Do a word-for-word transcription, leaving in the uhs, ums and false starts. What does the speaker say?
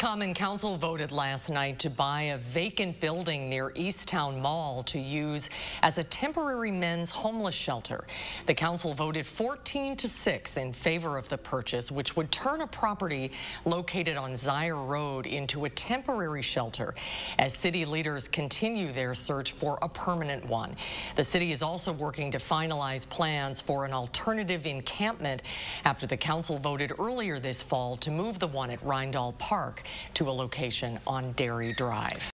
Common Council voted last night to buy a vacant building near East Towne Mall to use as a temporary men's homeless shelter. The council voted fourteen to six in favor of the purchase, which would turn a property located on Zaire Road into a temporary shelter as city leaders continue their search for a permanent one. The city is also working to finalize plans for an alternative encampment after the council voted earlier this fall to move the one at Rindall Park to a location on Dairy Drive.